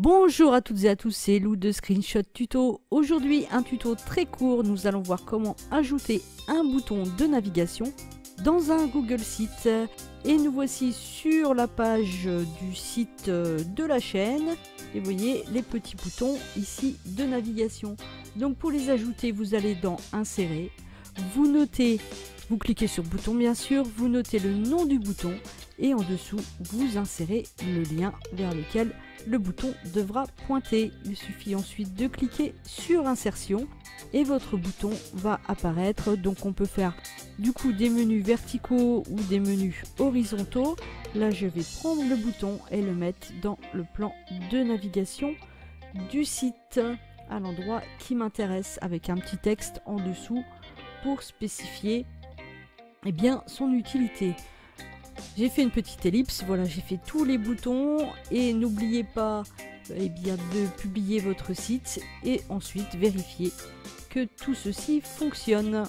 Bonjour à toutes et à tous, c'est Lou de Screenshot Tuto. Aujourd'hui, un tuto très court. Nous allons voir comment ajouter un bouton de navigation dans un Google Site. Et nous voici sur la page du site de la chaîne. Et vous voyez les petits boutons ici de navigation. Donc pour les ajouter, vous allez dans Insérer. Vous notez, vous cliquez sur bouton bien sûr, vous notez le nom du bouton et en dessous, vous insérez le lien vers lequel le bouton devra pointer. Il suffit ensuite de cliquer sur Insertion et votre bouton va apparaître. Donc on peut faire du coup des menus verticaux ou des menus horizontaux. Là je vais prendre le bouton et le mettre dans le plan de navigation du site à l'endroit qui m'intéresse avec un petit texte en dessous pour spécifier son utilité. J'ai fait une petite ellipse, voilà, j'ai fait tous les boutons et n'oubliez pas de publier votre site et ensuite vérifier que tout ceci fonctionne.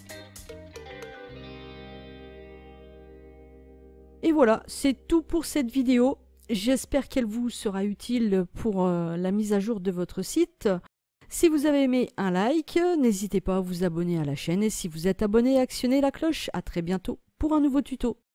Et voilà, c'est tout pour cette vidéo. J'espère qu'elle vous sera utile pour la mise à jour de votre site. Si vous avez aimé, un like, n'hésitez pas à vous abonner à la chaîne et si vous êtes abonné, actionnez la cloche. À très bientôt pour un nouveau tuto.